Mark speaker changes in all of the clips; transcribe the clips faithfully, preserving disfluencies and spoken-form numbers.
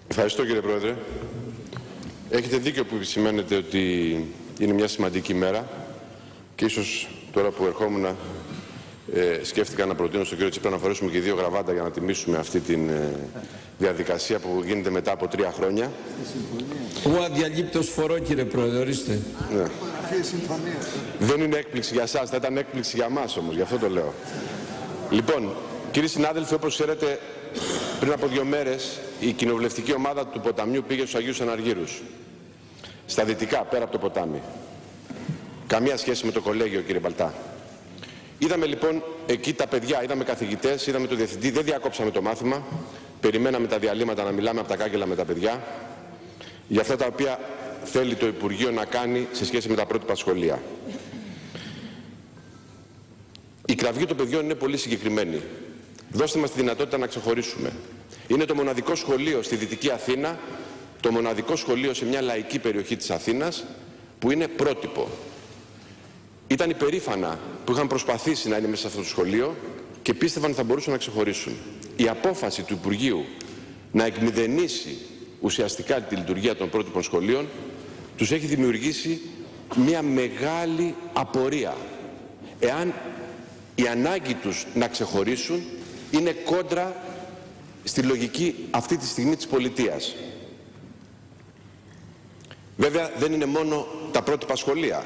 Speaker 1: Ευχαριστώ, κύριε Πρόεδρε. Έχετε δίκιο που επισημαίνετε ότι είναι μια σημαντική μέρα και ίσως τώρα που ερχόμουν ε, σκέφτηκα να προτείνω στον κύριο Τσίπρα να φορέσουμε και δύο γραβάτα για να τιμήσουμε αυτή τη ε, διαδικασία που γίνεται μετά από τρία χρόνια.
Speaker 2: Εγώ αδιαλείπτως φορώ, κύριε Πρόεδρε, ορίστε.
Speaker 1: Ναι. Δεν είναι έκπληξη για σας, θα ήταν έκπληξη για μας όμως, γι' αυτό το λέω. Λοιπόν, κύριοι συνάδελφοι, όπως ξέρετε, πριν από δύο μέρες η κοινοβουλευτική ομάδα του Ποταμιού πήγε στους Αγίους Αναργύρους, στα δυτικά, πέρα από το ποτάμι. Καμία σχέση με το κολέγιο, κύριε Μπαλτά. Είδαμε λοιπόν εκεί τα παιδιά, είδαμε καθηγητές, είδαμε τον διευθυντή, δεν διακόψαμε το μάθημα, περιμέναμε τα διαλύματα να μιλάμε από τα κάγκελα με τα παιδιά για αυτά τα οποία θέλει το Υπουργείο να κάνει σε σχέση με τα πρότυπα σχολεία. Η κραυγή των παιδιών είναι πολύ συγκεκριμένη. Δώστε μας τη δυνατότητα να ξεχωρίσουμε. Είναι το μοναδικό σχολείο στη Δυτική Αθήνα, το μοναδικό σχολείο σε μια λαϊκή περιοχή της Αθήνας που είναι πρότυπο. Ήταν υπερήφανα που είχαν προσπαθήσει να είναι μέσα σε αυτό το σχολείο και πίστευαν ότι θα μπορούσαν να ξεχωρίσουν. Η απόφαση του Υπουργείου να εκμηδενήσει ουσιαστικά τη λειτουργία των πρότυπων σχολείων τους έχει δημιουργήσει μια μεγάλη απορία. Εάν η ανάγκη τους να ξεχωρίσουν είναι κόντρα στη λογική αυτή τη στιγμή της πολιτείας. Βέβαια δεν είναι μόνο τα πρότυπα σχολεία.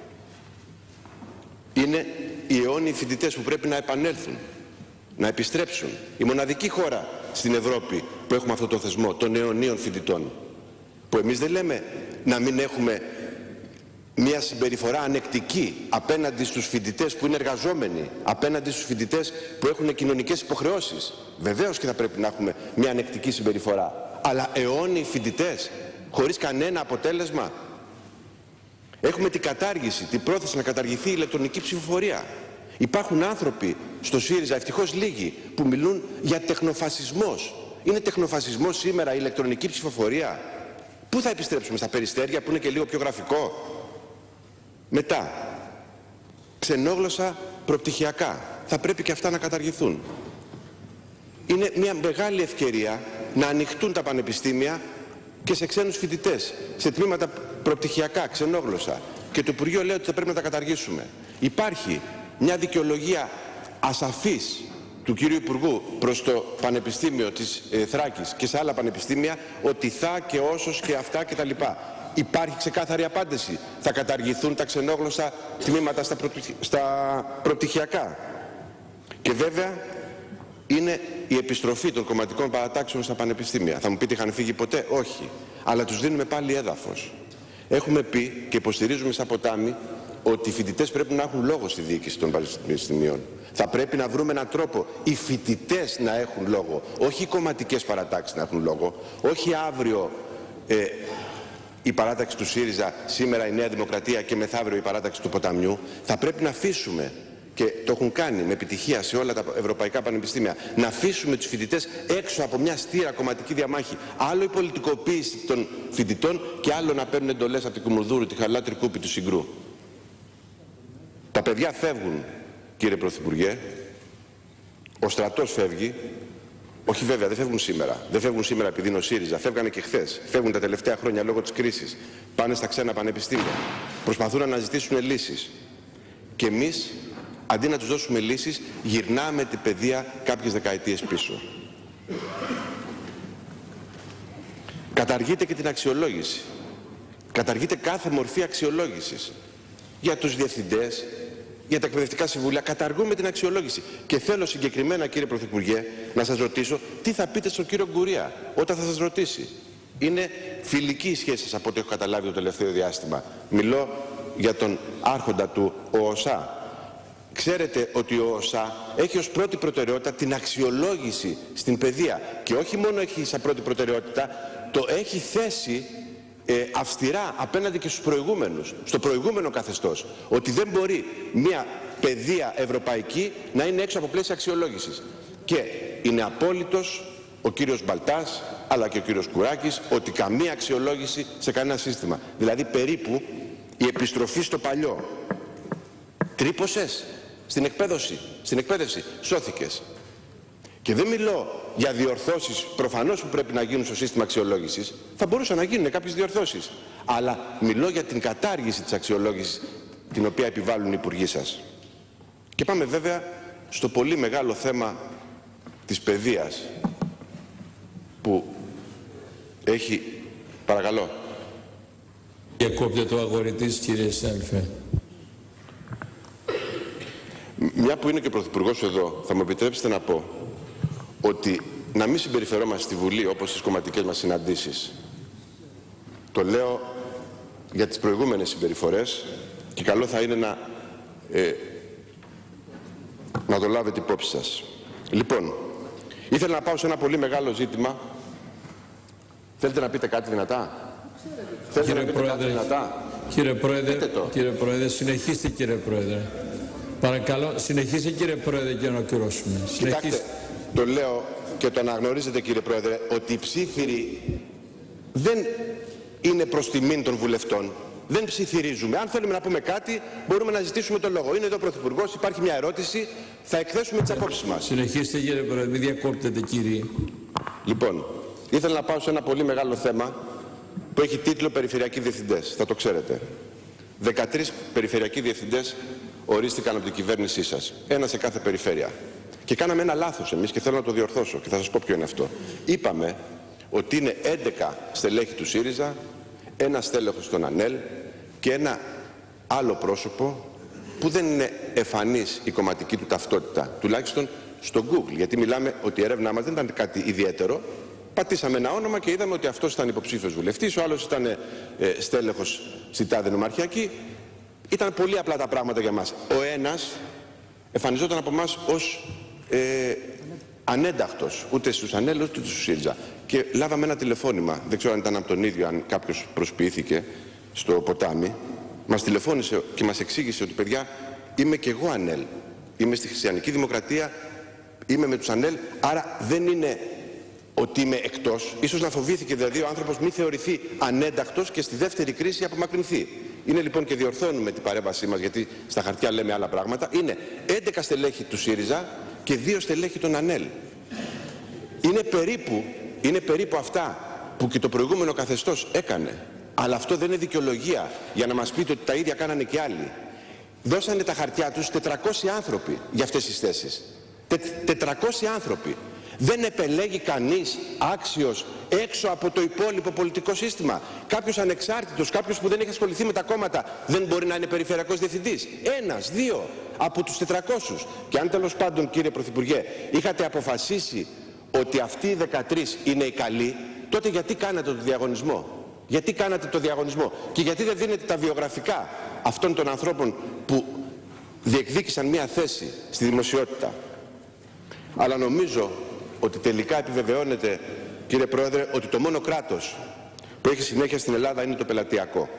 Speaker 1: Είναι οι αιώνιοι φοιτητές που πρέπει να επανέλθουν, να επιστρέψουν. Η μοναδική χώρα στην Ευρώπη που έχουμε αυτό το θεσμό των αιωνίων φοιτητών. Που εμείς δεν λέμε να μην έχουμε μια συμπεριφορά ανεκτική απέναντι στους φοιτητές που είναι εργαζόμενοι, απέναντι στους φοιτητές που έχουν κοινωνικές υποχρεώσεις. Βεβαίως και θα πρέπει να έχουμε μια ανεκτική συμπεριφορά. Αλλά αιώνιοι φοιτητές, χωρίς κανένα αποτέλεσμα. Έχουμε την κατάργηση, την πρόθεση να καταργηθεί η ηλεκτρονική ψηφοφορία. Υπάρχουν άνθρωποι στο ΣΥΡΙΖΑ, ευτυχώς λίγοι, που μιλούν για τεχνοφασισμός. Είναι τεχνοφασισμός σήμερα η ηλεκτρονική ψηφοφορία? Πού θα επιστρέψουμε, στα Περιστέρια που είναι και λίγο πιο γραφικό? Μετά, ξενόγλωσσα προπτυχιακά. Θα πρέπει και αυτά να καταργηθούν. Είναι μια μεγάλη ευκαιρία να ανοιχτούν τα πανεπιστήμια και σε ξένους φοιτητές, σε τμήματα προπτυχιακά, ξενόγλωσσα. Και το Υπουργείο λέει ότι θα πρέπει να τα καταργήσουμε. Υπάρχει μια δικαιολογία ασαφής του κυρίου Υπουργού προς το Πανεπιστήμιο της ε, Θράκης και σε άλλα πανεπιστήμια ότι θα και όσος και αυτά και τα λοιπά. Υπάρχει ξεκάθαρη απάντηση. Θα καταργηθούν τα ξενόγλωσσα τμήματα στα, προπτυχ... στα προπτυχιακά. Και βέβαια είναι η επιστροφή των κομματικών παρατάξεων στα πανεπιστήμια. Θα μου πείτε, είχαν φύγει ποτέ? Όχι. Αλλά τους δίνουμε πάλι έδαφος. Έχουμε πει και υποστηρίζουμε σαν Ποτάμι ότι οι φοιτητές πρέπει να έχουν λόγο στη διοίκηση των πανεπιστημίων. Θα πρέπει να βρούμε έναν τρόπο οι φοιτητές να έχουν λόγο, όχι οι κομματικές παρατάξεις να έχουν λόγο, όχι αύριο ε, η παράταξη του ΣΥΡΙΖΑ, σήμερα η Νέα Δημοκρατία και μεθαύριο η παράταξη του Ποταμιού. Θα πρέπει να αφήσουμε, και το έχουν κάνει με επιτυχία σε όλα τα ευρωπαϊκά πανεπιστήμια, να αφήσουμε τους φοιτητές έξω από μια στήρα κομματική διαμάχη. Άλλο η πολιτικοποίηση των φοιτητών και άλλο να παίρνουν εντολές από την Κουμουνδούρου, τη χαλάτρη κούπη του Συγκρού. Τα παιδιά φεύγουν, κύριε Πρωθυπουργέ, ο στρατός φεύγει. Όχι βέβαια, δεν φεύγουν σήμερα. Δεν φεύγουν σήμερα επειδή είναι ο ΣΥΡΙΖΑ. Φεύγανε και χθες. Φεύγουν τα τελευταία χρόνια λόγω της κρίσης. Πάνε στα ξένα πανεπιστήμια. Προσπαθούν να αναζητήσουν λύσεις. Και εμείς, αντί να τους δώσουμε λύσεις, γυρνάμε την παιδεία κάποιες δεκαετίες πίσω. Καταργείται και την αξιολόγηση. Καταργείται κάθε μορφή αξιολόγησης. Για τους διευθυντές, για τα εκπαιδευτικά συμβούλια, καταργούμε την αξιολόγηση. Και θέλω συγκεκριμένα, κύριε Πρωθυπουργέ, να σας ρωτήσω τι θα πείτε στον κύριο Γκουρία όταν θα σας ρωτήσει. Είναι φιλική η σχέση σας από ό,τι έχω καταλάβει το τελευταίο διάστημα. Μιλώ για τον άρχοντα του ΟΟΣΑ. Ξέρετε ότι ο ΟΟΣΑ έχει ως πρώτη προτεραιότητα την αξιολόγηση στην παιδεία. Και όχι μόνο έχει σαν πρώτη προτεραιότητα, το έχει θέσει Ε, αυστηρά απέναντι και στους προηγούμενους, στο προηγούμενο καθεστώς, ότι δεν μπορεί μια παιδεία ευρωπαϊκή να είναι έξω από πλαίσια αξιολόγησης. Και είναι απόλυτος ο κύριος Μπαλτάς αλλά και ο κύριος Κουράκης ότι καμία αξιολόγηση σε κανένα σύστημα. Δηλαδή περίπου η επιστροφή στο παλιό. Τρύπωσες στην εκπαίδευση, στην εκπαίδευση, σώθηκες. Και δεν μιλώ για διορθώσεις προφανώς που πρέπει να γίνουν στο σύστημα αξιολόγησης. Θα μπορούσαν να γίνουν κάποιες διορθώσεις. Αλλά μιλώ για την κατάργηση της αξιολόγησης την οποία επιβάλλουν οι υπουργοί σας. Και πάμε βέβαια στο πολύ μεγάλο θέμα της παιδείας που έχει... Παρακαλώ.
Speaker 2: Διακόπτε το αγορητής, κύριε Σέλφε.
Speaker 1: Μια που είναι και ο Πρωθυπουργός εδώ, θα μου επιτρέψετε να πω ότι να μην συμπεριφερόμαστε στη Βουλή όπως στις κομματικές μας συναντήσεις. Το λέω για τις προηγούμενες συμπεριφορές και καλό θα είναι να, ε, να το λάβετε υπόψη σας. Λοιπόν, ήθελα να πάω σε ένα πολύ μεγάλο ζήτημα. Θέλετε να πείτε κάτι δυνατά? Θέλετε
Speaker 2: Κύριε
Speaker 1: να πείτε
Speaker 2: Πρόεδρε,
Speaker 1: κάτι δυνατά?
Speaker 2: Κύριε Πρόεδρε, κύριε Πρόεδρε, συνεχίστε κύριε Πρόεδρε. Παρακαλώ, συνεχίστε κύριε Πρόεδρε και να ολοκληρώσουμε.
Speaker 1: Κοιτάξτε, το λέω και το αναγνωρίζετε κύριε Πρόεδρε, ότι οι ψήφιροι δεν είναι προς τιμήν των βουλευτών. Δεν ψιθυρίζουμε. Αν θέλουμε να πούμε κάτι, μπορούμε να ζητήσουμε το λόγο. Είναι εδώ ο Πρωθυπουργός, υπάρχει μια ερώτηση, θα εκθέσουμε τις απόψεις μας.
Speaker 2: Συνεχίστε κύριε Πρόεδρε, μην διακόπτετε κύριε.
Speaker 1: Λοιπόν, ήθελα να πάω σε ένα πολύ μεγάλο θέμα που έχει τίτλο Περιφερειακοί Διευθυντές. Θα το ξέρετε. δεκατρείς περιφερειακοί διευθυντές ορίστηκαν από την κυβέρνησή σας. Ένα σε κάθε περιφέρεια. Και κάναμε ένα λάθος εμείς και θέλω να το διορθώσω και θα σας πω ποιο είναι αυτό. Είπαμε ότι είναι έντεκα στελέχη του ΣΥΡΙΖΑ, ένα στέλεχος στον ΑΝΕΛ και ένα άλλο πρόσωπο που δεν είναι εμφανής η κομματική του ταυτότητα, τουλάχιστον στο Google, γιατί μιλάμε ότι η έρευνά μας δεν ήταν κάτι ιδιαίτερο. Πατήσαμε ένα όνομα και είδαμε ότι αυτός ήταν υποψήφιος βουλευτής, ο άλλος ήταν ε, στέλεχος στη τάδε νομαρχιακή. Ήταν πολύ απλά τα πράγματα για μας. Ο ένας εμφανιζόταν από εμάς ως ε, ανένταχτος, ούτε στους ΑΝΕΛ ούτε στους ΣΥΡΙΖΑ. Και λάβαμε ένα τηλεφώνημα, δεν ξέρω αν ήταν από τον ίδιο, αν κάποιος προσποιήθηκε στο ποτάμι. Μας τηλεφώνησε και μας εξήγησε ότι παιδιά, είμαι και εγώ ΑΝΕΛ. Είμαι στη Χριστιανική Δημοκρατία, είμαι με τους ΑΝΕΛ, άρα δεν είναι ότι είμαι εκτός. Ίσως να φοβήθηκε δηλαδή ο άνθρωπος μη θεωρηθεί ανένταχτος και στη δεύτερη κρίση απομακρυνθεί. Είναι λοιπόν και διορθώνουμε την παρέμβασή μας, γιατί στα χαρτιά λέμε άλλα πράγματα. Είναι έντεκα στελέχη του ΣΥΡΙΖΑ και δύο στελέχη των ΑΝΕΛ. Είναι περίπου, είναι περίπου αυτά που και το προηγούμενο καθεστώς έκανε. Αλλά αυτό δεν είναι δικαιολογία για να μας πείτε ότι τα ίδια κάνανε και άλλοι. Δώσανε τα χαρτιά τους τετρακόσιοι άνθρωποι για αυτές τις θέσεις. Τε, τετρακόσιοι άνθρωποι. Δεν επελέγει κανείς άξιος έξω από το υπόλοιπο πολιτικό σύστημα. Κάποιος ανεξάρτητος, κάποιος που δεν έχει ασχοληθεί με τα κόμματα, δεν μπορεί να είναι περιφερειακός διευθυντής. Ένας, δύο από τους τετρακόσιους. Και αν τέλος πάντων, κύριε Πρωθυπουργέ, είχατε αποφασίσει ότι αυτοί οι δεκατρείς είναι οι καλοί, τότε γιατί κάνατε το διαγωνισμό? Γιατί κάνατε το διαγωνισμό? Και γιατί δεν δίνετε τα βιογραφικά αυτών των ανθρώπων που διεκδίκησαν μια θέση στη δημοσιότητα? Αλλά νομίζω ότι τελικά επιβεβαιώνεται, κύριε Πρόεδρε, ότι το μόνο κράτος που έχει συνέχεια στην Ελλάδα είναι το πελατειακό.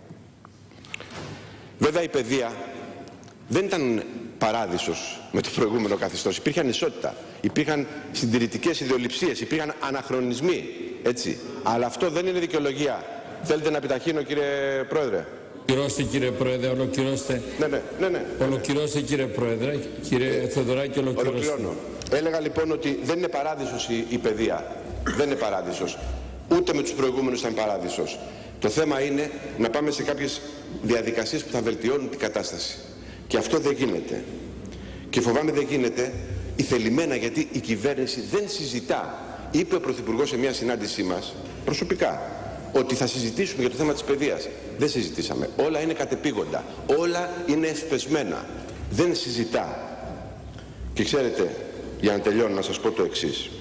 Speaker 1: Βέβαια η παιδεία δεν ήταν παράδεισος με το προηγούμενο καθεστώς. Υπήρχε ανισότητα, υπήρχαν συντηρητικές ιδεολειψίες, υπήρχαν αναχρονισμοί, έτσι. Αλλά αυτό δεν είναι δικαιολογία. Θέλετε να επιταχύνω, κύριε Πρόεδρε?
Speaker 2: Ολοκληρώστε κύριε Πρόεδρε, ολοκληρώστε.
Speaker 1: Ναι, ναι, ναι, ναι.
Speaker 2: Ολοκληρώστε κύριε Πρόεδρε, κύριε Θεοδωράκη, ολοκληρώστε.
Speaker 1: Ολοκληρώνω. Έλεγα λοιπόν ότι δεν είναι παράδεισος η, η παιδεία. Δεν είναι παράδεισος. Ούτε με τους προηγούμενους ήταν παράδεισος. Το θέμα είναι να πάμε σε κάποιες διαδικασίες που θα βελτιώνουν την κατάσταση. Και αυτό δεν γίνεται. Και φοβάμαι δεν γίνεται ηθελημένα, γιατί η κυβέρνηση δεν συζητά. Είπε ο Πρωθυπουργός σε μια συνάντησή μας, προσωπικά, ότι θα συζητήσουμε για το θέμα της παιδείας. Δεν συζητήσαμε. Όλα είναι κατεπήγοντα. Όλα είναι εσπεσμένα. Δεν συζητά. Και ξέρετε, για να τελειώνω, να σας πω το εξής.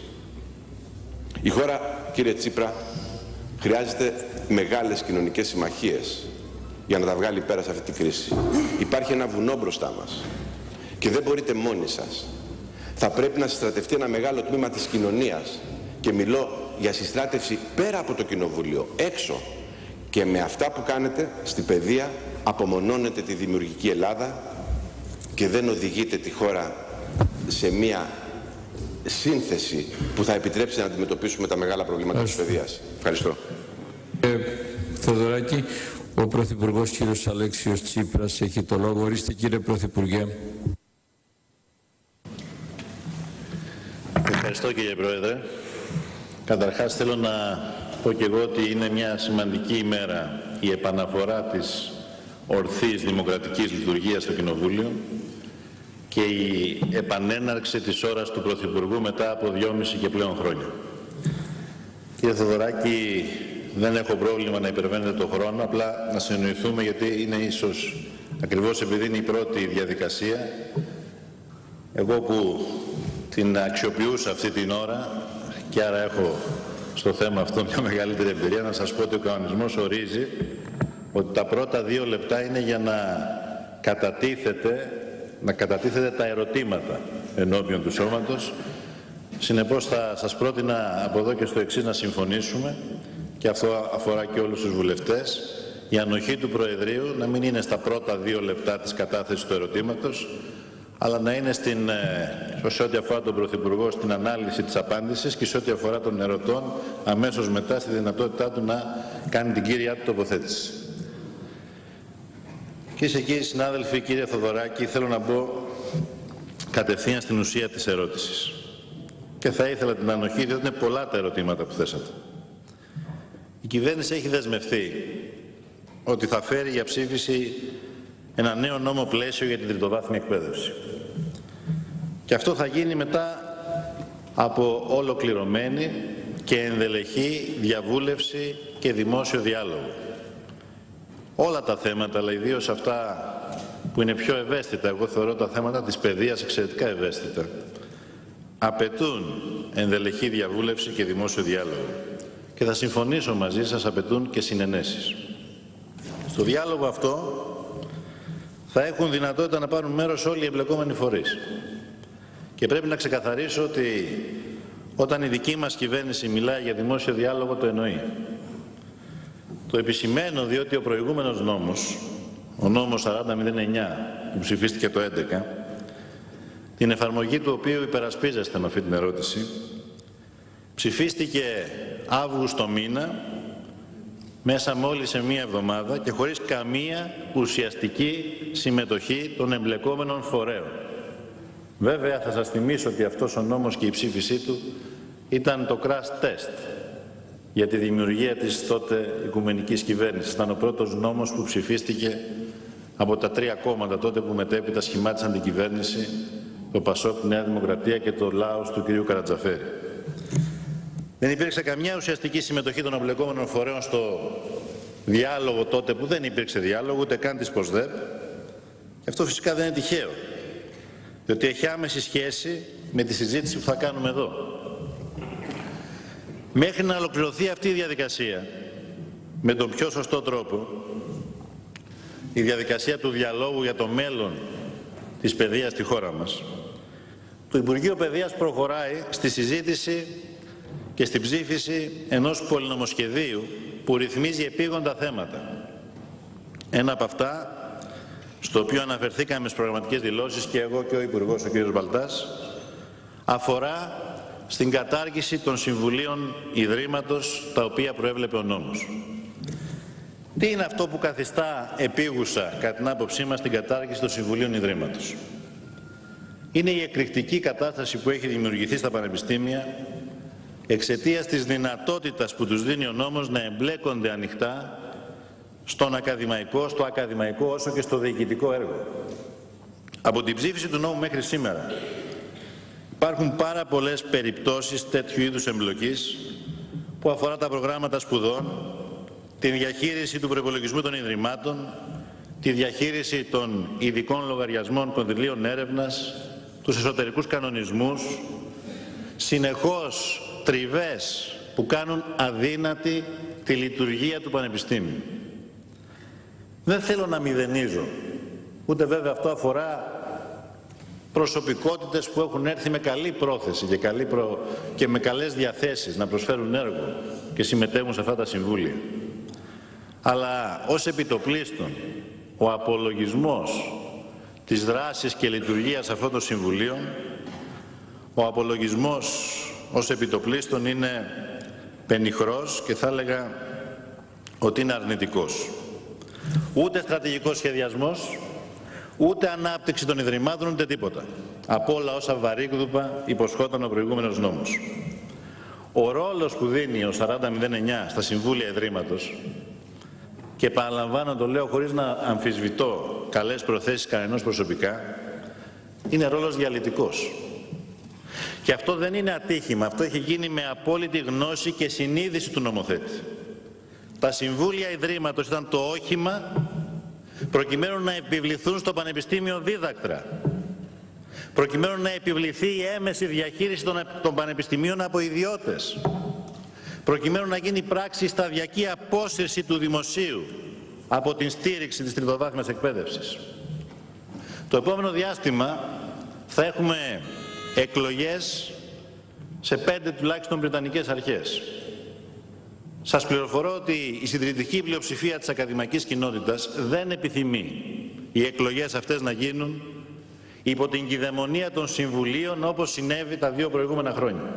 Speaker 1: Η χώρα, κύριε Τσίπρα, χρειάζεται μεγάλες κοινωνικές συμμαχίες για να τα βγάλει πέρα σε αυτή τη κρίση. Υπάρχει ένα βουνό μπροστά μας και δεν μπορείτε μόνοι σας. Θα πρέπει να συστρατευτεί ένα μεγάλο τμήμα της κοινωνίας, και μιλώ για συστράτευση πέρα από το Κοινοβούλιο, έξω. Και με αυτά που κάνετε στην παιδεία απομονώνετε τη δημιουργική Ελλάδα και δεν οδηγείτε τη χώρα σε μια σύνθεση που θα επιτρέψει να αντιμετωπίσουμε τα μεγάλα προβλήματα της παιδείας. Ευχαριστώ.
Speaker 2: Ε, Θεοδωράκη, ο Πρωθυπουργός κύριος Αλέξιος Τσίπρας έχει το λόγο. Ορίστε κύριε Πρωθυπουργέ.
Speaker 3: Ευχαριστώ κύριε Πρόεδρε. Καταρχάς θέλω να πω και εγώ ότι είναι μια σημαντική ημέρα η επαναφορά της ορθής δημοκρατικής λειτουργίας στο Κοινοβούλιο και η επανέναρξη της ώρας του Πρωθυπουργού μετά από δυόμιση και πλέον χρόνια. Κύριε Θοδωράκη, δεν έχω πρόβλημα να υπερβαίνετε τον χρόνο, απλά να συνοηθούμε, γιατί είναι ίσως ακριβώς επειδή είναι η πρώτη διαδικασία, εγώ που την αξιοποιούσα αυτή την ώρα και άρα έχω στο θέμα αυτό μια μεγαλύτερη εμπειρία, να σας πω ότι ο κανονισμός ορίζει ότι τα πρώτα δύο λεπτά είναι για να κατατίθεται, να κατατίθεται τα ερωτήματα ενώπιον του σώματος. Συνεπώς θα σας πρότεινα από εδώ και στο εξής να συμφωνήσουμε, και αυτό αφορά και όλους τους βουλευτές, η ανοχή του Προεδρείου να μην είναι στα πρώτα δύο λεπτά της κατάθεσης του ερωτήματος, αλλά να είναι στην, σε ό,τι αφορά τον Πρωθυπουργό στην ανάλυση της απάντησης και σε ό,τι αφορά τον ερωτών αμέσως μετά στη δυνατότητά του να κάνει την κύρια του τοποθέτηση. Κυρίες και κύριοι συνάδελφοι, κύριε Θοδωράκη, θέλω να μπω κατευθείαν στην ουσία της ερώτησης. Και θα ήθελα την ανοχή, διότι είναι πολλά τα ερωτήματα που θέσατε. Η κυβέρνηση έχει δεσμευτεί ότι θα φέρει για ψήφιση ένα νέο νόμο πλαίσιο για την τριτοβάθμια εκπαίδευση. Και αυτό θα γίνει μετά από ολοκληρωμένη και ενδελεχή διαβούλευση και δημόσιο διάλογο. Όλα τα θέματα, αλλά ιδίως αυτά που είναι πιο ευαίσθητα, εγώ θεωρώ τα θέματα της παιδείας εξαιρετικά ευαίσθητα, απαιτούν ενδελεχή διαβούλευση και δημόσιο διάλογο. Και θα συμφωνήσω μαζί σας, απαιτούν και συνενέσεις. Στο διάλογο αυτό θα έχουν δυνατότητα να πάρουν μέρος όλοι οι εμπλεκόμενοι φορείς. Και πρέπει να ξεκαθαρίσω ότι όταν η δική μας κυβέρνηση μιλάει για δημόσιο διάλογο, το εννοεί. Το επισημαίνω διότι ο προηγούμενος νόμος, ο νόμος σαράντα μηδέν εννιά που ψηφίστηκε το έντεκα, την εφαρμογή του οποίου υπερασπίζεστε με αυτή την ερώτηση, ψηφίστηκε Αύγουστο μήνα, μέσα μόλις σε μία εβδομάδα και χωρίς καμία ουσιαστική συμμετοχή των εμπλεκόμενων φορέων. Βέβαια θα σας θυμίσω ότι αυτός ο νόμος και η ψήφισή του ήταν το crash test για τη δημιουργία της τότε οικουμενικής κυβέρνησης. Ήταν ο πρώτος νόμος που ψηφίστηκε από τα τρία κόμματα τότε που μετέπειτα σχημάτισαν την κυβέρνηση, το ΠΑΣΟΚ, τη Νέα Δημοκρατία και το ΛΑΟΣ του κ. Καρατζαφέρη. Δεν υπήρξε καμιά ουσιαστική συμμετοχή των εμπλεκόμενων φορέων στο διάλογο τότε, που δεν υπήρξε διάλογο, ούτε καν της ΠΟΣΔΕΠ. Και αυτό φυσικά δεν είναι τυχαίο, διότι έχει άμεση σχέση με τη συζήτηση που θα κάνουμε εδώ. Μέχρι να ολοκληρωθεί αυτή η διαδικασία με τον πιο σωστό τρόπο, η διαδικασία του διαλόγου για το μέλλον της παιδείας στη χώρα μας, το Υπουργείο Παιδείας προχωράει στη συζήτηση και στην ψήφιση ενός πολυνομοσχεδίου που ρυθμίζει επίγοντα θέματα. Ένα από αυτά, στο οποίο αναφερθήκαμε στις προγραμματικές δηλώσεις και εγώ και ο Υπουργός, ο κ. Μπαλτάς, αφορά στην κατάργηση των συμβουλίων ιδρύματος, τα οποία προέβλεπε ο νόμος. Τι είναι αυτό που καθιστά επίγουσα, κατά την άποψή μας, την κατάργηση των συμβουλίων ιδρύματος? Είναι η εκρηκτική κατάσταση που έχει δημιουργηθεί στα πανεπιστήμια εξαιτίας της δυνατότητας που τους δίνει ο νόμος να εμπλέκονται ανοιχτά στον ακαδημαϊκό, στο ακαδημαϊκό όσο και στο διοικητικό έργο. Από την ψήφιση του νόμου μέχρι σήμερα υπάρχουν πάρα πολλές περιπτώσεις τέτοιου είδους εμπλοκής που αφορά τα προγράμματα σπουδών, τη διαχείριση του προϋπολογισμού των ιδρυμάτων, τη διαχείριση των ειδικών λογαριασμών κονδυλίων έρευνας, τους εσωτερικούς κανονισμούς, συνεχώς τριβές που κάνουν αδύνατη τη λειτουργία του Πανεπιστήμιου. Δεν θέλω να μηδενίζω, ούτε βέβαια αυτό αφορά προσωπικότητες που έχουν έρθει με καλή πρόθεση και, καλή προ... και με καλές διαθέσεις να προσφέρουν έργο και συμμετέχουν σε αυτά τα συμβούλια. Αλλά ως επιτοπλίστων ο απολογισμός της δράσης και λειτουργίας αυτών των συμβουλίων, ο απολογισμός ως επιτοπλίστων είναι πενιχρός και θα έλεγα ότι είναι αρνητικός. Ούτε στρατηγικός σχεδιασμός, ούτε ανάπτυξη των ιδρυμάτων, ούτε τίποτα. από όλα όσα βαρύγδουπα υποσχόταν ο προηγούμενος νόμος. Ο ρόλος που δίνει ο σαράντα μηδέν εννιά στα Συμβούλια Ιδρύματος, και επαναλαμβάνω, το λέω χωρίς να αμφισβητώ καλές προθέσεις κανενός προσωπικά, είναι ρόλος διαλυτικός. Και αυτό δεν είναι ατύχημα, αυτό έχει γίνει με απόλυτη γνώση και συνείδηση του νομοθέτη. Τα Συμβούλια Ιδρύματος ήταν το όχημα προκειμένου να επιβληθούν στο Πανεπιστήμιο δίδακτρα, προκειμένου να επιβληθεί η έμεση διαχείριση των, των πανεπιστημίων από ιδιώτες, προκειμένου να γίνει πράξη σταδιακή απόσυρση του δημοσίου από την στήριξη της τριτοβάθμιας εκπαίδευσης. Το επόμενο διάστημα θα έχουμε εκλογές σε πέντε τουλάχιστον βρετανικές αρχές. Σας πληροφορώ ότι η συντηρητική πλειοψηφία της ακαδημαϊκής κοινότητας δεν επιθυμεί οι εκλογές αυτές να γίνουν υπό την κυδαιμονία των συμβουλίων, όπως συνέβη τα δύο προηγούμενα χρόνια.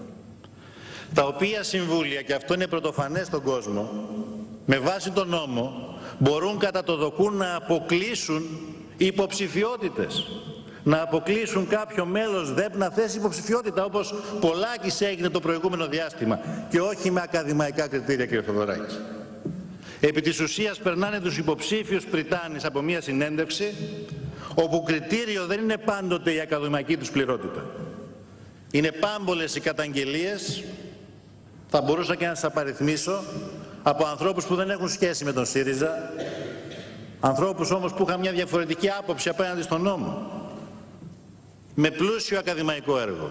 Speaker 3: Τα οποία συμβούλια, και αυτό είναι πρωτοφανές στον κόσμο, με βάση τον νόμο μπορούν κατά το δοκούν να αποκλείσουν υποψηφιότητες. Να αποκλείσουν κάποιο μέλος ΔΕΠ να θέσει υποψηφιότητα, όπως πολλάκις έγινε το προηγούμενο διάστημα, και όχι με ακαδημαϊκά κριτήρια, κύριε Θοδωράκη. Επί της ουσίας περνάνε τους υποψήφιους πριτάνης από μια συνέντευξη, όπου κριτήριο δεν είναι πάντοτε η ακαδημαϊκή τους πληρότητα. Είναι πάμπολες οι καταγγελίες, θα μπορούσα και να σας απαριθμίσω, από ανθρώπους που δεν έχουν σχέση με τον ΣΥΡΙΖΑ, ανθρώπους όμως που είχαν μια διαφορετική άποψη απέναντι στον νόμο, με πλούσιο ακαδημαϊκό έργο,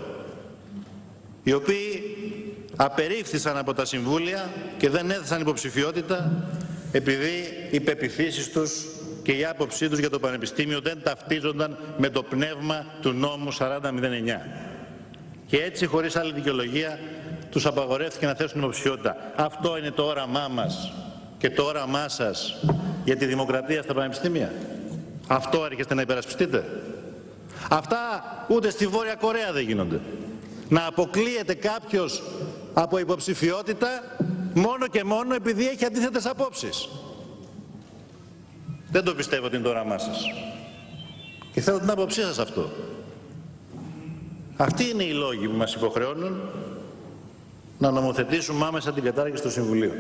Speaker 3: οι οποίοι απερίφθησαν από τα συμβούλια και δεν έθεσαν υποψηφιότητα επειδή οι πεποιθήσεις τους και η άποψή τους για το Πανεπιστήμιο δεν ταυτίζονταν με το πνεύμα του νόμου σαράντα μηδέν εννιά. Και έτσι, χωρίς άλλη δικαιολογία, τους απαγορεύτηκε να θέσουν υποψηφιότητα. Αυτό είναι το όραμά μας και το όραμά σας για τη δημοκρατία στα πανεπιστήμια. Αυτό έρχεστε να υπερασπιστείτε. Αυτά ούτε στη Βόρεια Κορέα δεν γίνονται. Να αποκλείεται κάποιος από υποψηφιότητα μόνο και μόνο επειδή έχει αντίθετες απόψεις. Δεν το πιστεύω ότι είναι το όραμά σας. Και θέλω την άποψή σας αυτό. Αυτοί είναι οι λόγοι που μας υποχρεώνουν να νομοθετήσουμε άμεσα την κατάργηση του Συμβουλίου.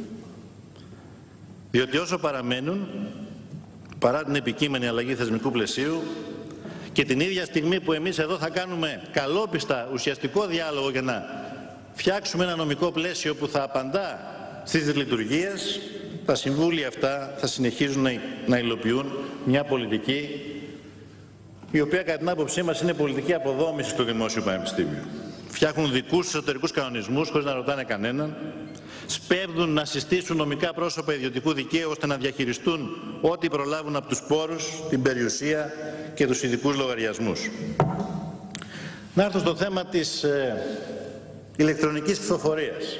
Speaker 3: Διότι όσο παραμένουν, παρά την επικείμενη αλλαγή θεσμικού πλαισίου, και την ίδια στιγμή που εμείς εδώ θα κάνουμε καλόπιστα ουσιαστικό διάλογο για να φτιάξουμε ένα νομικό πλαίσιο που θα απαντά στις λειτουργίες, τα συμβούλια αυτά θα συνεχίζουν να υλοποιούν μια πολιτική η οποία κατά την άποψή μας είναι πολιτική αποδόμηση του Δημόσιου Πανεπιστήμιου. Φτιάχνουν δικούς εσωτερικούς κανονισμούς χωρίς να ρωτάνε κανέναν, σπέβδουν να συστήσουν νομικά πρόσωπα ιδιωτικού δικαίου ώστε να διαχειριστούν ό,τι προλάβουν από τους πόρους, την περιουσία και τους ειδικούς λογαριασμούς. Να έρθω στο θέμα της ε, ηλεκτρονικής ψηφοφορίας.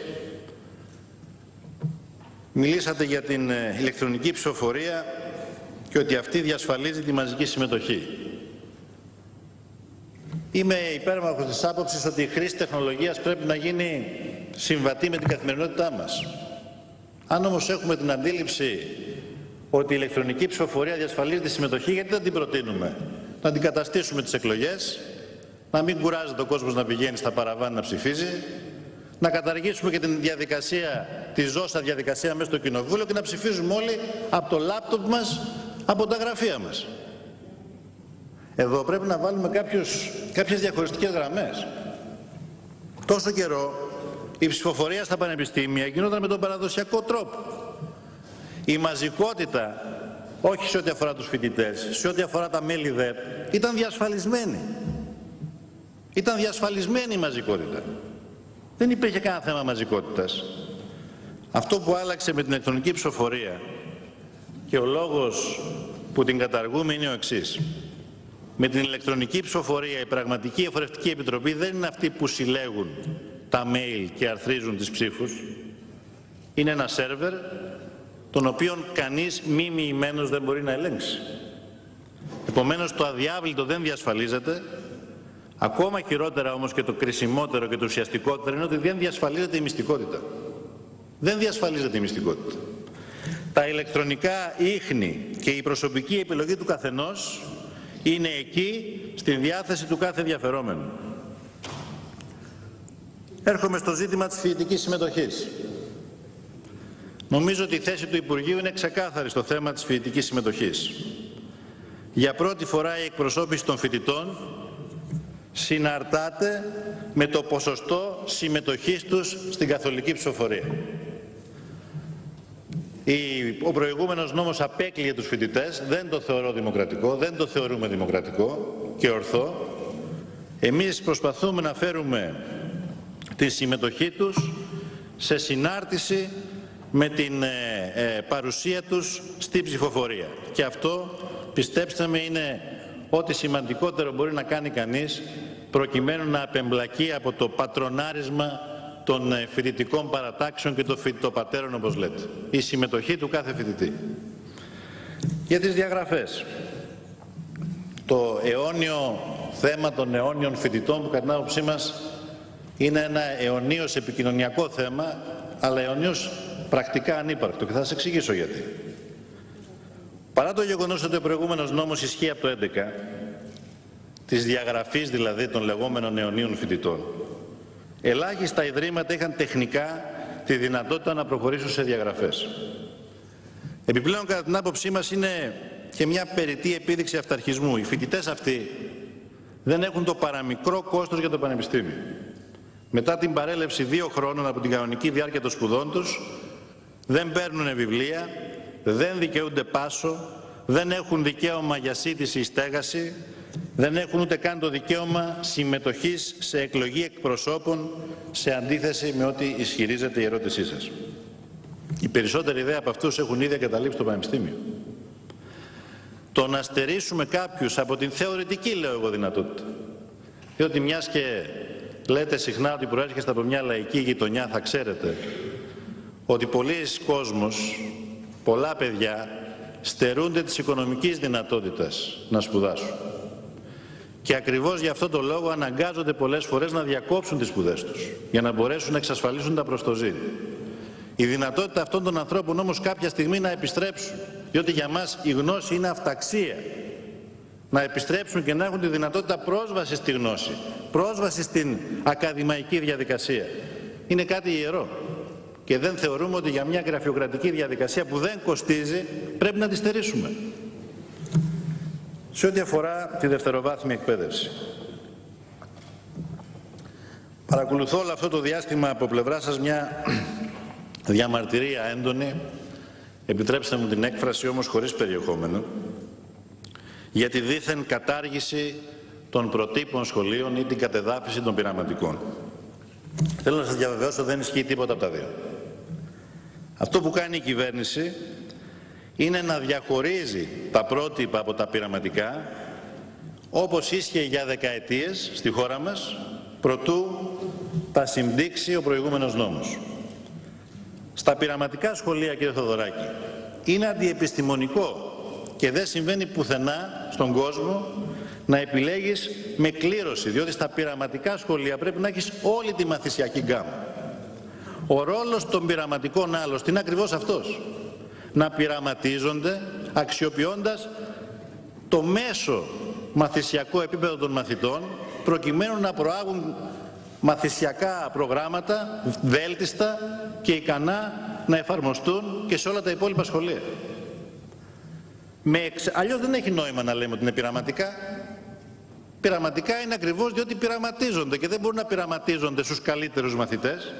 Speaker 3: Μιλήσατε για την ε, ηλεκτρονική ψηφοφορία και ότι αυτή διασφαλίζει τη μαζική συμμετοχή. Είμαι υπέρμαχος της άποψης ότι η χρήση τεχνολογίας πρέπει να γίνει συμβατή με την καθημερινότητά μας. Αν όμως έχουμε την αντίληψη ότι η ηλεκτρονική ψηφοφορία διασφαλίζει τη συμμετοχή, γιατί δεν την προτείνουμε? Να αντικαταστήσουμε τις εκλογές, να μην κουράζεται ο κόσμος να πηγαίνει στα παραβάν να ψηφίζει, να καταργήσουμε και την διαδικασία, τη ζώσα διαδικασία μέσα στο κοινοβούλιο και να ψηφίζουμε όλοι από το λάπτοπ μας, από τα γραφεία μας. Εδώ πρέπει να βάλουμε κάποιους, κάποιες διαχωριστικές γραμμές. Τόσο καιρό η ψηφοφορία στα πανεπιστήμια γινόταν με τον παραδοσιακό τρόπο. Η μαζικότητα, όχι σε ό,τι αφορά τους φοιτητές, σε ό,τι αφορά τα μέλη ΔΕΠ, ήταν διασφαλισμένη. Ήταν διασφαλισμένη η μαζικότητα. Δεν υπήρχε κανένα θέμα μαζικότητας. Αυτό που άλλαξε με την ηλεκτρονική ψηφοφορία και ο λόγος που την καταργούμε είναι ο εξής. Με την ηλεκτρονική ψηφοφορία η πραγματική εφορευτική επιτροπή δεν είναι αυτοί που συλλέγουν τα mail και αρθρίζουν τις ψήφους. Είναι ένα σερβερ τον οποίον κανείς μη μοιημένος δεν μπορεί να ελέγξει. Επομένως το αδιάβλητο δεν διασφαλίζεται. Ακόμα χειρότερα όμως και το κρισιμότερο και το ουσιαστικότερο είναι ότι δεν διασφαλίζεται η μυστικότητα. Δεν διασφαλίζεται η μυστικότητα. Τα ηλεκτρονικά ίχνη και η προσωπική επιλογή του καθενός είναι εκεί στην διάθεση του κάθε ενδιαφερόμενου. Έρχομαι στο ζήτημα της φοιτητικής συμμετοχής. Νομίζω ότι η θέση του Υπουργείου είναι ξεκάθαρη στο θέμα της φοιτητικής συμμετοχής. Για πρώτη φορά η εκπροσώπηση των φοιτητών συναρτάται με το ποσοστό συμμετοχής τους στην καθολική ψηφοφορία. Ο προηγούμενος νόμος απέκλειε τους φοιτητές, δεν το θεωρώ δημοκρατικό, δεν το θεωρούμε δημοκρατικό και ορθό. Εμείς προσπαθούμε να φέρουμε τη συμμετοχή τους σε συνάρτηση με την ε, ε, παρουσία τους στην ψηφοφορία. Και αυτό, πιστέψτε με, είναι ό,τι σημαντικότερο μπορεί να κάνει κανείς προκειμένου να απεμπλακεί από το πατρονάρισμα των ε, φοιτητικών παρατάξεων και των φοιτητοπατέρων, όπως λέτε. Η συμμετοχή του κάθε φοιτητή. Για τις διαγραφές. Το αιώνιο θέμα των αιώνιων φοιτητών, που κατά την άποψή μας είναι ένα αιωνίως επικοινωνιακό θέμα, αλλά αιωνίως πρακτικά ανύπαρκτο, και θα σας εξηγήσω γιατί. Παρά το γεγονός ότι ο προηγούμενος νόμος ισχύει από το έντεκα, της διαγραφής δηλαδή των λεγόμενων αιωνίων φοιτητών, ελάχιστα ιδρύματα είχαν τεχνικά τη δυνατότητα να προχωρήσουν σε διαγραφές. Επιπλέον, κατά την άποψή μας, είναι και μια περιττή επίδειξη αυταρχισμού. Οι φοιτητές αυτοί δεν έχουν το παραμικρό κόστος για το πανεπιστήμιο. Μετά την παρέλευση δύο χρόνων από την κανονική διάρκεια των σπουδών τους, δεν παίρνουν βιβλία, δεν δικαιούνται πάσο, δεν έχουν δικαίωμα για σύντηση ή στέγαση, δεν έχουν ούτε καν το δικαίωμα συμμετοχής σε εκλογή εκπροσώπων, σε αντίθεση με ό,τι ισχυρίζεται η ερώτησή σας. Οι περισσότεροι ιδέα από αυτούς έχουν ήδη εγκαταλείψει το πανεπιστήμιο. Το να στερήσουμε κάποιους από την θεωρητική, λέω εγώ, δυνατότητα, διότι μιας και λέτε συχνά ότι προέρχεστε από μια λαϊκή γειτονιά, θα ξέρετε ότι πολλοί κόσμος, πολλά παιδιά στερούνται της οικονομικής δυνατότητας να σπουδάσουν. Και ακριβώς γι' αυτό το λόγο αναγκάζονται πολλές φορές να διακόψουν τις σπουδές τους, για να μπορέσουν να εξασφαλίσουν τα προστοζήν. Η δυνατότητα αυτών των ανθρώπων όμως κάποια στιγμή να επιστρέψουν, διότι για μας η γνώση είναι αυταξία, να επιστρέψουν και να έχουν τη δυνατότητα πρόσβαση στη γνώση, πρόσβαση στην ακαδημαϊκή διαδικασία, είναι κάτι ιερό. Και δεν θεωρούμε ότι για μια γραφειοκρατική διαδικασία που δεν κοστίζει πρέπει να τη στερήσουμε. Σε ό,τι αφορά τη δευτεροβάθμια εκπαίδευση. Παρακολουθώ όλο αυτό το διάστημα από πλευρά σας μια διαμαρτυρία έντονη, επιτρέψτε μου την έκφραση όμως χωρίς περιεχόμενο, για τη δίθεν κατάργηση των προτύπων σχολείων ή την κατεδάφιση των πειραματικών. Θέλω να σας διαβεβαιώσω, δεν ισχύει τίποτα από τα δύο. Αυτό που κάνει η κυβέρνηση είναι να διαχωρίζει τα πρότυπα από τα πειραματικά, όπως ίσχυε για δεκαετίες στη χώρα μας, προτού τα συμπτύξει ο προηγούμενος νόμος. Στα πειραματικά σχολεία, κύριε Θοδωράκη, είναι αντιεπιστημονικό και δεν συμβαίνει πουθενά στον κόσμο να επιλέγεις με κλήρωση, διότι στα πειραματικά σχολεία πρέπει να έχεις όλη τη μαθησιακή γκάμα. Ο ρόλος των πειραματικών άλλωστε είναι ακριβώς αυτός. Να πειραματίζονται αξιοποιώντας το μέσο μαθησιακό επίπεδο των μαθητών, προκειμένου να προάγουν μαθησιακά προγράμματα βέλτιστα και ικανά να εφαρμοστούν και σε όλα τα υπόλοιπα σχολεία. Με εξ... Αλλιώς δεν έχει νόημα να λέμε ότι είναι πειραματικά. Πειραματικά είναι ακριβώς διότι πειραματίζονται και δεν μπορούν να πειραματίζονται στους καλύτερους μαθητές.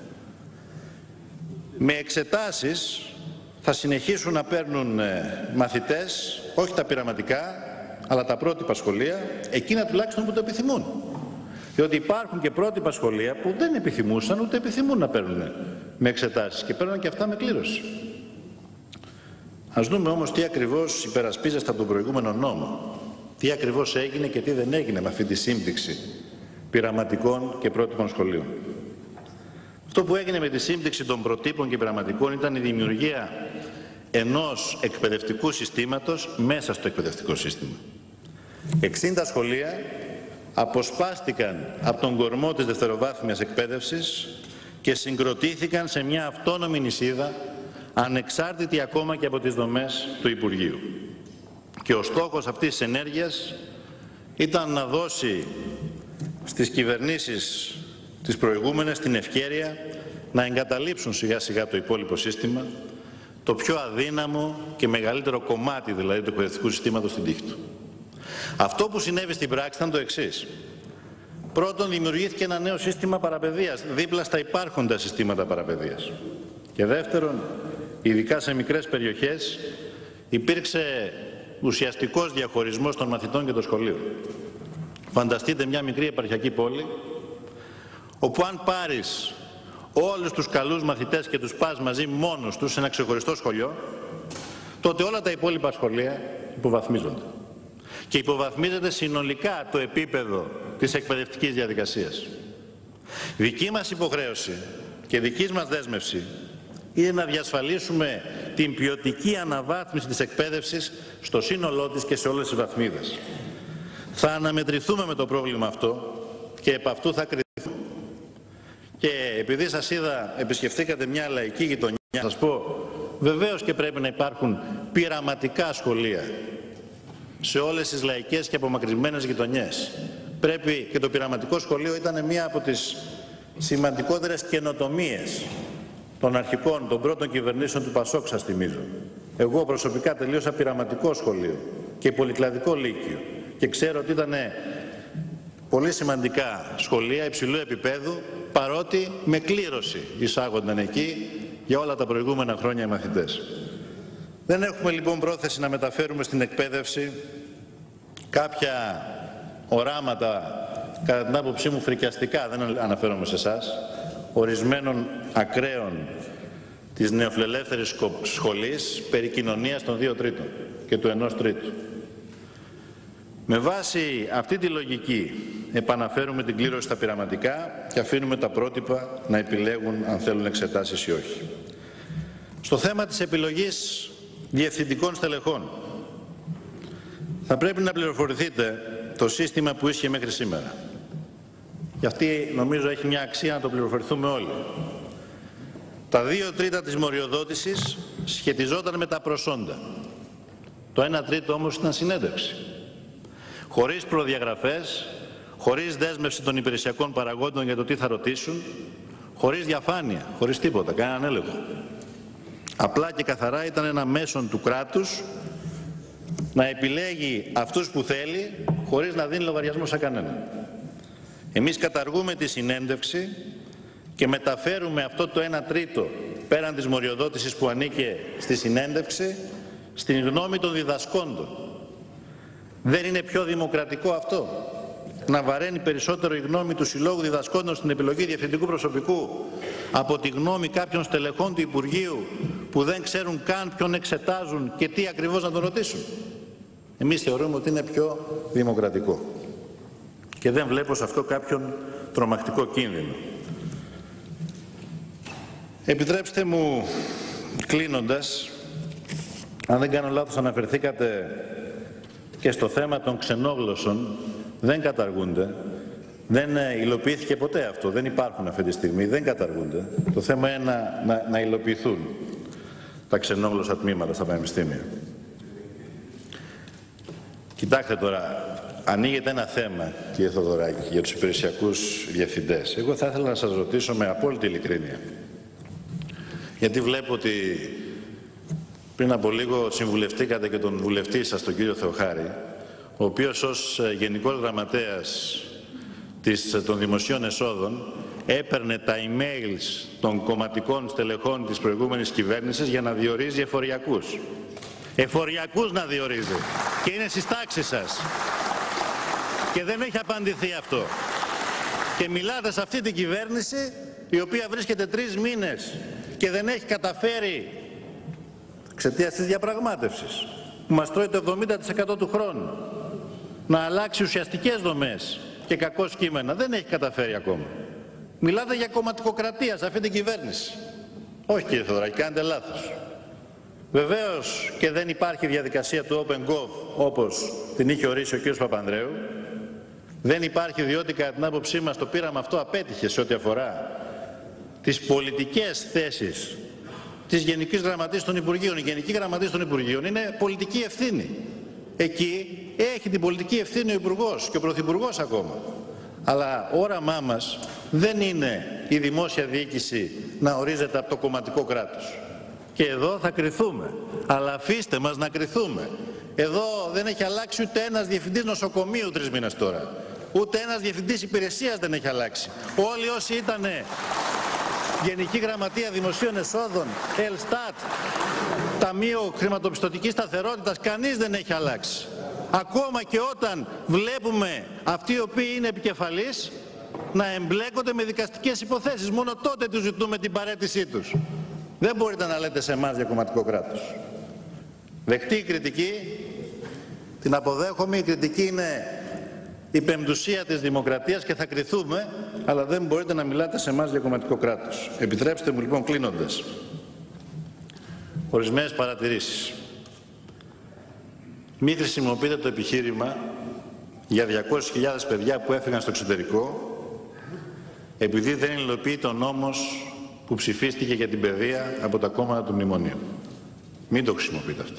Speaker 3: Με εξετάσεις θα συνεχίσουν να παίρνουν ε, μαθητές, όχι τα πειραματικά, αλλά τα πρότυπα σχολεία, εκείνα τουλάχιστον που το επιθυμούν. Διότι υπάρχουν και πρότυπα σχολεία που δεν επιθυμούσαν ούτε επιθυμούν να παίρνουν με εξετάσεις και παίρνουν και αυτά με κλήρωση. Ας δούμε όμως τι ακριβώς υπερασπίζεστε από τον προηγούμενο νόμο. Τι ακριβώς έγινε και τι δεν έγινε με αυτή τη σύμπτυξη πειραματικών και πρότυπων σχολείων. Αυτό που έγινε με τη σύμπτυξη των προτύπων και πειραματικών ήταν η δημιουργία ενός εκπαιδευτικού συστήματος μέσα στο εκπαιδευτικό σύστημα. εξήντα σχολεία αποσπάστηκαν από τον κορμό της δευτεροβάθμιας εκπαίδευσης και συγκροτήθηκαν σε μια αυτόνομη νησίδα, ανεξάρτητη ακόμα και από τις δομές του Υπουργείου. Και ο στόχος αυτής της ενέργειας ήταν να δώσει στις κυβερνήσεις τις προηγούμενες την ευκαιρία να εγκαταλείψουν σιγά σιγά το υπόλοιπο σύστημα, το πιο αδύναμο και μεγαλύτερο κομμάτι δηλαδή του εκπαιδευτικού συστήματος στην τύχη του. Αυτό που συνέβη στην πράξη ήταν το εξής. Πρώτον, δημιουργήθηκε ένα νέο σύστημα παραπαιδείας δίπλα στα υπάρχοντα συστήματα παραπαιδείας. Και δεύτερον, ειδικά σε μικρές περιοχές, υπήρξε ουσιαστικός διαχωρισμός των μαθητών και των σχολείων. Φανταστείτε μια μικρή επαρχιακή πόλη, όπου αν πάρεις όλους τους καλούς μαθητές και τους πας μαζί μόνος τους σε ένα ξεχωριστό σχολείο, τότε όλα τα υπόλοιπα σχολεία υποβαθμίζονται. Και υποβαθμίζεται συνολικά το επίπεδο της εκπαιδευτικής διαδικασίας. Δική μας υποχρέωση και δική μας δέσμευση είναι να διασφαλίσουμε την ποιοτική αναβάθμιση της εκπαίδευσης στο σύνολό της και σε όλες τις βαθμίδες. Θα αναμετρηθούμε με το πρόβλημα αυτό και επ' αυτού θα κριθούμε. Και επειδή σας είδα, επισκεφθήκατε μια λαϊκή γειτονιά, να σας πω, βεβαίως και πρέπει να υπάρχουν πειραματικά σχολεία σε όλες τις λαϊκές και απομακρυσμένες γειτονιές. Πρέπει, και το πειραματικό σχολείο ήταν μία από τις σημαντικότερες καινοτομίες των αρχικών, των πρώτων κυβερνήσεων του Πασόκ, σας θυμίζω. Εγώ προσωπικά τελείωσα πειραματικό σχολείο και πολυκλαδικό λύκειο και ξέρω ότι ήταν πολύ σημαντικά σχολεία υψηλού επίπεδου, παρότι με κλήρωση εισάγονταν εκεί για όλα τα προηγούμενα χρόνια οι μαθητές. Δεν έχουμε λοιπόν πρόθεση να μεταφέρουμε στην εκπαίδευση κάποια οράματα, κατά την άποψή μου φρικιαστικά, δεν αναφέρομαι σε εσάς, ορισμένων ακραίων της νεοφιλελεύθερης σχολής περί κοινωνίας των δύο τρίτων και του ενός τρίτου. Με βάση αυτή τη λογική επαναφέρουμε την κλήρωση στα πειραματικά και αφήνουμε τα πρότυπα να επιλέγουν αν θέλουν εξετάσεις ή όχι. Στο θέμα της επιλογής διευθυντικών στελεχών, θα πρέπει να πληροφορηθείτε το σύστημα που ίσχυε μέχρι σήμερα. Και αυτή νομίζω έχει μια αξία να το πληροφορηθούμε όλοι. Τα δύο τρίτα της μοριοδότησης σχετιζόταν με τα προσόντα. Το ένα τρίτο όμως ήταν συνέντευξη. Χωρίς προδιαγραφές, χωρίς δέσμευση των υπηρεσιακών παραγόντων για το τι θα ρωτήσουν, χωρίς διαφάνεια, χωρίς τίποτα, κανέναν έλεγχο. Απλά και καθαρά ήταν ένα μέσον του κράτους να επιλέγει αυτούς που θέλει, χωρίς να δίνει λογαριασμό σε κανέναν. Εμείς καταργούμε τη συνέντευξη και μεταφέρουμε αυτό το ένα τρίτο πέραν της μοριοδότησης που ανήκε στη συνέντευξη στην γνώμη των διδασκόντων. Δεν είναι πιο δημοκρατικό αυτό? Να βαραίνει περισσότερο η γνώμη του Συλλόγου Διδασκόντων στην επιλογή διευθυντικού προσωπικού από τη γνώμη κάποιων στελεχών του Υπουργείου που δεν ξέρουν καν ποιον εξετάζουν και τι ακριβώς να τον ρωτήσουν? Εμείς θεωρούμε ότι είναι πιο δημοκρατικό και δεν βλέπω σε αυτό κάποιον τρομακτικό κίνδυνο. Επιτρέψτε μου, κλείνοντας, αν δεν κάνω λάθος αναφερθήκατε και στο θέμα των ξενόγλωσσων. Δεν καταργούνται, δεν υλοποιήθηκε ποτέ αυτό, δεν υπάρχουν αυτή τη στιγμή, δεν καταργούνται. Το θέμα είναι να, να, να υλοποιηθούν τα ξενόγλωσσα τμήματα στα πανεπιστήμια. Κοιτάξτε τώρα, ανοίγεται ένα θέμα, κύριε Θοδωράκη, για τους υπηρεσιακούς διευθυντές. Εγώ θα ήθελα να σας ρωτήσω με απόλυτη ειλικρίνεια, γιατί βλέπω ότι πριν από λίγο συμβουλευτήκατε και τον βουλευτή σας, τον κύριο Θεοχάρη, ο οποίος ως Γενικός Γραμματέας της, των Δημοσίων Εσόδων έπαιρνε τα emails των κομματικών στελεχών της προηγούμενης κυβέρνησης για να διορίζει εφοριακούς. Εφοριακούς να διορίζει. Και είναι στις τάξεις σας. Και δεν έχει απαντηθεί αυτό. Και μιλάτε σε αυτή την κυβέρνηση η οποία βρίσκεται τρεις μήνες και δεν έχει καταφέρει εξαιτίας της διαπραγμάτευσης που μας τρώει το εβδομήντα τοις εκατό του χρόνου να αλλάξει ουσιαστικές δομές και κακώς κείμενα. Δεν έχει καταφέρει ακόμα. Μιλάτε για κομματικοκρατία σε αυτή την κυβέρνηση. Όχι, κύριε Θεοδωράκη, κάνετε λάθος. Βεβαίως και δεν υπάρχει διαδικασία του OpenGov όπως την είχε ορίσει ο κύριος Παπανδρέου. Δεν υπάρχει διότι κατά την άποψή μας το πείραμα αυτό απέτυχε σε ό,τι αφορά τις πολιτικές θέσεις της Γενικής Γραμματείας των Υπουργείων. Η Γενική Γραμματεία των Υπουργείων είναι πολιτική ευθύνη. Εκεί έχει την πολιτική ευθύνη ο Υπουργός και ο Πρωθυπουργός ακόμα. Αλλά όραμά μας δεν είναι η δημόσια διοίκηση να ορίζεται από το κομματικό κράτος. Και εδώ θα κριθούμε. Αλλά αφήστε μας να κριθούμε. Εδώ δεν έχει αλλάξει ούτε ένας διευθυντής νοσοκομείου τρεις μήνες τώρα. Ούτε ένας διευθυντής υπηρεσίας δεν έχει αλλάξει. Όλοι όσοι ήταν Γενική Γραμματεία Δημοσίων Εσόδων, Ελστάτ, Ταμείο Χρηματοπιστωτικής Σταθερότητας, κανείς δεν έχει αλλάξει. Ακόμα και όταν βλέπουμε αυτοί οι οποίοι είναι επικεφαλής να εμπλέκονται με δικαστικές υποθέσεις, μόνο τότε τους ζητούμε την παραίτησή τους. Δεν μπορείτε να λέτε σε εμάς για κομματικό κράτος. Δεκτή η κριτική, την αποδέχομαι, η κριτική είναι η πεμπτουσία της δημοκρατίας και θα κριθούμε, αλλά δεν μπορείτε να μιλάτε σε εμάς για κομματικό κράτος. Επιτρέψτε μου λοιπόν, κλείνοντας, ορισμένες παρατηρήσεις. Μην χρησιμοποιείτε το επιχείρημα για διακόσιες χιλιάδες παιδιά που έφυγαν στο εξωτερικό επειδή δεν υλοποιείται ο νόμος που ψηφίστηκε για την παιδεία από τα κόμματα του Μνημονίου. Μην το χρησιμοποιείτε αυτό.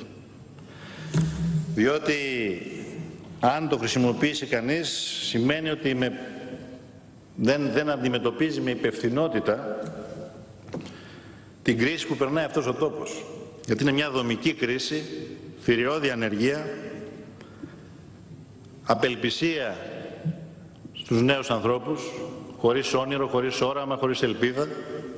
Speaker 3: Διότι αν το χρησιμοποιήσει κανείς σημαίνει ότι με, δεν, δεν αντιμετωπίζει με υπευθυνότητα την κρίση που περνάει αυτός ο τόπος. Γιατί είναι μια δομική κρίση, θηριώδη ανεργία, απελπισία στους νέους ανθρώπους, χωρίς όνειρο, χωρίς όραμα, χωρίς ελπίδα.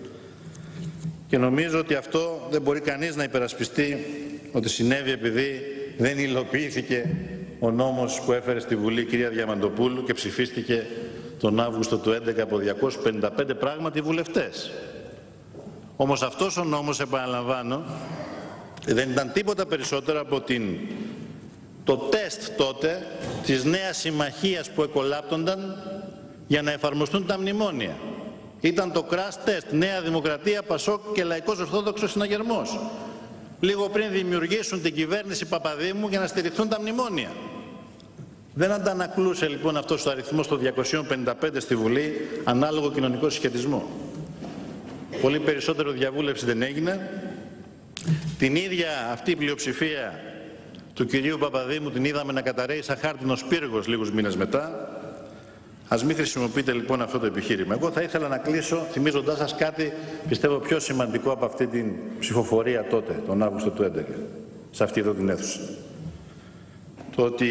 Speaker 3: Και νομίζω ότι αυτό δεν μπορεί κανείς να υπερασπιστεί ότι συνέβη επειδή δεν υλοποιήθηκε ο νόμος που έφερε στη Βουλή η κυρία Διαμαντοπούλου και ψηφίστηκε τον Αύγουστο του δύο χιλιάδες έντεκα από διακόσιους πενήντα πέντε πράγματι βουλευτές. Όμως αυτός ο νόμος, επαναλαμβάνω, δεν ήταν τίποτα περισσότερο από την, το τεστ τότε της νέας συμμαχίας που εκολάπτονταν για να εφαρμοστούν τα μνημόνια. Ήταν το crash test, Νέα Δημοκρατία, Πασόκ και Λαϊκός Ορθόδοξος Συναγερμός. Λίγο πριν δημιουργήσουν την κυβέρνηση Παπαδήμου για να στηριχθούν τα μνημόνια. Δεν αντανακλούσε λοιπόν αυτός ο αριθμός των διακοσίων πενήντα πέντε στη Βουλή ανάλογο κοινωνικό συσχετισμό. Πολύ περισσότερο διαβούλευση δεν έγινε. Την ίδια αυτή η πλειοψηφία του κυρίου Παπαδήμου την είδαμε να καταρρέει σαν χάρτινος πύργος λίγους μήνες μετά. Ας μην χρησιμοποιείτε λοιπόν αυτό το επιχείρημα. Εγώ θα ήθελα να κλείσω θυμίζοντάς σας κάτι, πιστεύω, πιο σημαντικό από αυτή την ψηφοφορία τότε, τον Αύγουστο του δύο χιλιάδες έντεκα, σε αυτή εδώ την αίθουσα. Το ότι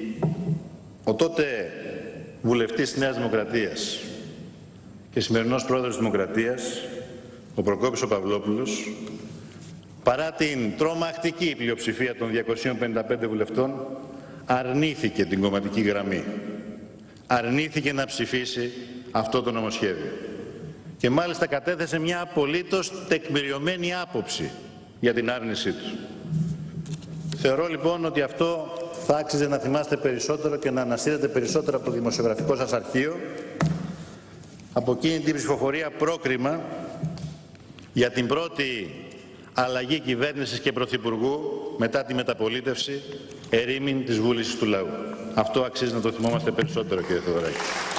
Speaker 3: ο τότε βουλευτής της Νέας Δημοκρατίας και σημερινός πρόεδρος της Δημοκρατίας, ο Προκόπης ο Παυλόπουλος, παρά την τρομακτική πλειοψηφία των διακοσίων πενήντα πέντε βουλευτών, αρνήθηκε την κομματική γραμμή. Αρνήθηκε να ψηφίσει αυτό το νομοσχέδιο. Και μάλιστα κατέθεσε μια απολύτως τεκμηριωμένη άποψη για την άρνησή του. Θεωρώ λοιπόν ότι αυτό θα άξιζε να θυμάστε περισσότερο και να ανασύρετε περισσότερο από το δημοσιογραφικό σας αρχείο, από εκείνη την ψηφοφορία πρόκριμα για την πρώτη αλλαγή κυβέρνησης και πρωθυπουργού μετά τη μεταπολίτευση ερήμην της βούλησης του λαού. Αυτό αξίζει να το θυμόμαστε περισσότερο, κύριε Θεοδωράκη.